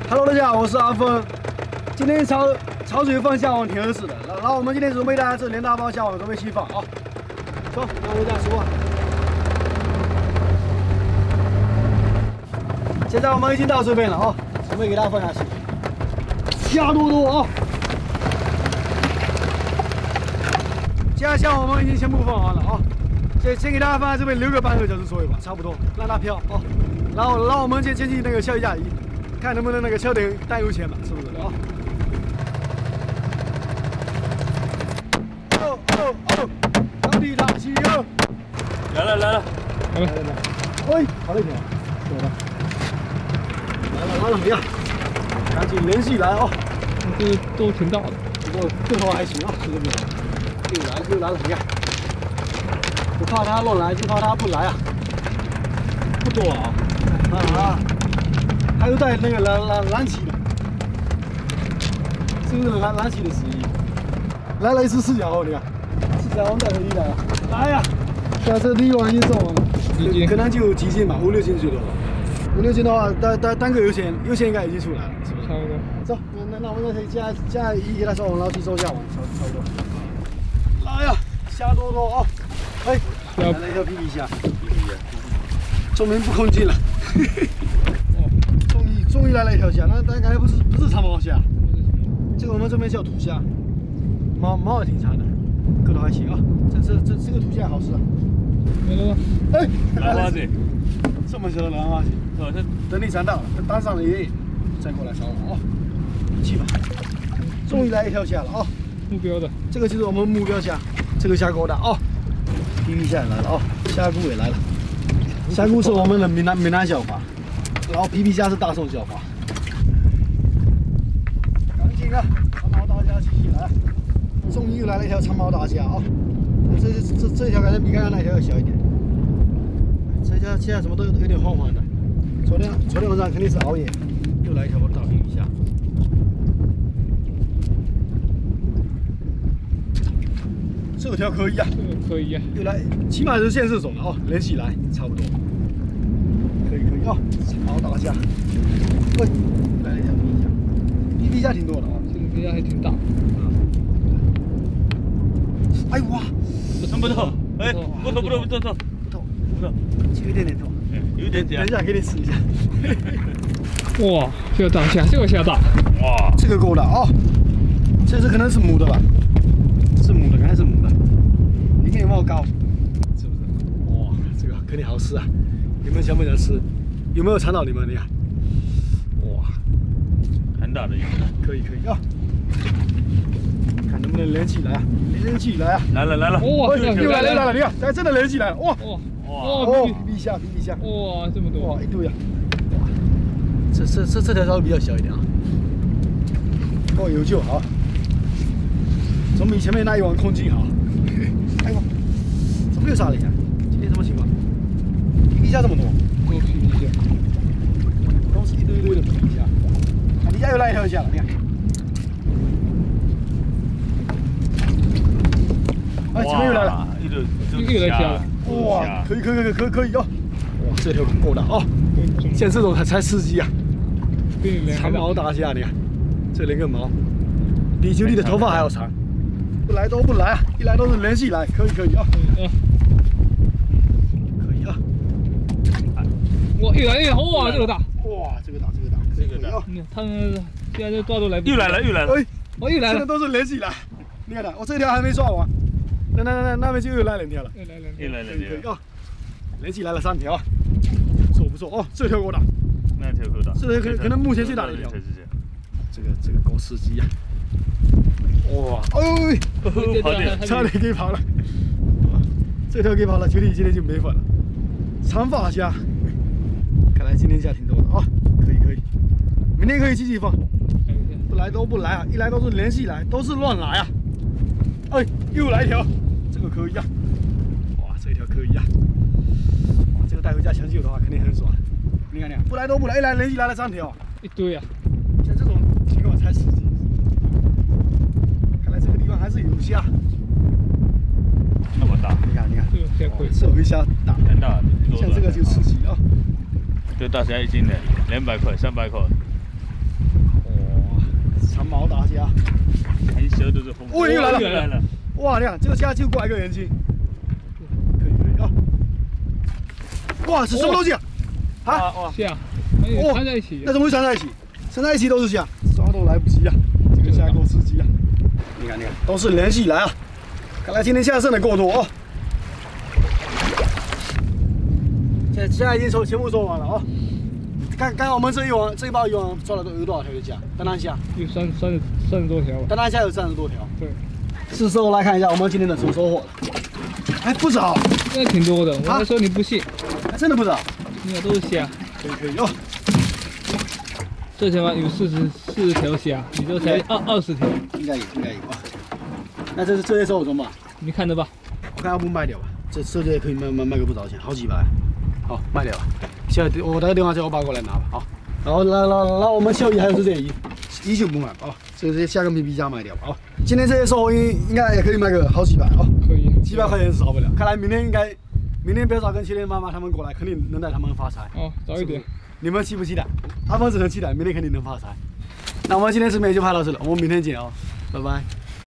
Hello， 大家好，我是阿峰。今天潮水放虾网挺合适的，然后我们今天准备的这2大包虾网准备起放啊。走，拿回家说。现在我们已经到这边了啊，准备给大家放下去。虾多多啊！接下来虾我们已经全部放完了啊，先给大家放在这边留个半个小时左右吧，差不多让它飘啊。然后我们先进那个消鱼架仪。 看能不能那个敲点带油钱嘛，是不是啊？哦，当地大汽油， 来了， 喂，好了一点，走吧，来了，呀，赶紧联系来啊！ 这都挺大的， 不过对头还行啊，这个又来了，你看，不怕他乱来，就怕他不来啊，不多啊。 还有带那个蓝旗的，这个是蓝旗的十一，来了一次4角，你看，4角我们带回去来了，来呀！现在这第一网已经做完了，可能就几斤吧，5、6斤最多了。5、6斤的话，单个油钱应该已经出来了，是不是？ 差不多。 走，那我们再加一给他收，然后去收下网，差不多。来呀，虾多多啊！哎，来了一条皮皮虾，终于不空斤了。终于来了一条虾，那感觉不是长毛虾，这个我们这边叫土虾，毛也挺长的，个头还行啊。这个土虾好吃啊。 来了吗？ 哎， 蓝花子， 这么小的蓝花子，等你长大了，等当上了爷爷再过来烧我啊。去吧，终于来一条虾了啊！ 目标的， 这个就是我们目标虾，这个虾够大啊。皮皮虾也来了啊，虾菇也来了，虾菇是我们的闽南叫法。 然后皮皮虾是大众叫法，赶紧啊！长毛大虾起来，终于又来了一条长毛大虾啊！这条感觉比刚刚那条要小一点。这条现在什么都有点黄黄的。昨天晚上肯定是熬夜，又来一条大皮皮虾。这条可以啊， 这个可以啊， 又来，起码是现世种了哦，连起来差不多。 可以啊，好大虾！喂，来了一条皮皮虾，皮皮虾挺多的啊， 这个皮虾还挺大。 哎哇， 不透，哎，不透， 有点点透， 有点点。 等一下给你试一下。 哇，这个大虾，这个虾大。 哇， 这个够大啊！这可能是母的吧？是母的，应该是母的。里面有没有膏？是不是？哇，这个肯定好吃啊！ 你们想不想吃？有没有馋到你们？你看，哇， 很大的鱼。 可以啊，看能不能连起来啊！连起来啊！ 来了， 哇， 又来了！你看，咱真的连起来了！哇，皮皮虾！ 哇，这么多！ 哇，一堆啊！哇，这条稍微比较小一点啊。够有救啊！总比前面那一网空斤好。哎呦，怎么又杀了一下？今天什么情况？ 皮皮虾这么多， 多皮皮虾， 都是一堆的皮皮虾。你家又来一条虾了，你看。哎，前面又来了， 又来虾了。 哇，可以哦！哇，这条够大啊！像这种才刺激啊！长毛大虾，你看，这连个毛，比球弟的头发还要长。不来都不来啊！一来都是连续来，可以啊！ 哇，越来越好哇，这个大！ 哇，这个大，啊！ 他们现在就抓都来不及。 又来了！ 哎， 哦，又来了！ 现在都是连起来，你看的，我这条还没抓完，那边就又来2条了。 又来2条啊！连起来了3条，不错哦，这条够大， 那条够大， 这条可能目前最大的一条。这个够刺激呀！哇，哎，差点给跑了，这条给跑了，球弟今天就没粉了。长发虾，看来今天虾挺多的啊，可以，明天可以继续放，不来都不来啊，一来都是连续来，都是乱来啊！哎，又来一条，这个可以啊！哇，这条可以啊！哇，这个带回家抢救的话肯定很爽。你看，不来都不来，一来连续来了3条， 一堆啊！ 像这种情况才刺激。看来这个地方还是有虾。 那么大， 你看， 这个虾可以， 这回虾大， 很大， 像这个就刺激啊！ 这大虾1斤的200块、300块。 长毛大虾， 很小的这红。 哦，又来了， 又来了！ 哇，你看这个虾就挂一个眼睛，可以啊！哇，是什么东西啊？啊， 哇， 虾，掺在一起。 那怎么会掺在一起？掺在一起都是虾，抓都来不及啊！这个虾够刺激啊！你看，都是连起来啊！看来今天虾剩的够多哦。现在已经全部收完了啊！刚我们这一包渔网抓了有多少条虾？丹南虾有30多条吧。 丹南虾有30多条。 对。 是时候来看一下我们今天的收获了。还不少， 这挺多的。我还说你不信， 还真的不少。 你看都是虾。 可以哦。 这前面有40条虾，你这才20条。 应该有啊。那这些收获中吧？ 你看着吧。 我看要不卖掉吧？这也可以卖个不少钱，好几百。好，卖掉了。现在我打个电话叫我爸过来拿吧。好，然后我们小姨还有这些鱼就不卖啊，这些虾跟皮皮虾卖掉吧。啊，今天这些收获应该也可以卖个好几百啊。 可以。 几百块钱是少不了。看来明天别早跟麒麟妈妈他们过来，肯定能带他们发财。 哦，早一点。 你们期不期待？阿峰只能期待，明天肯定能发财。那我们今天视频就拍到这了，我们明天见啊，拜拜。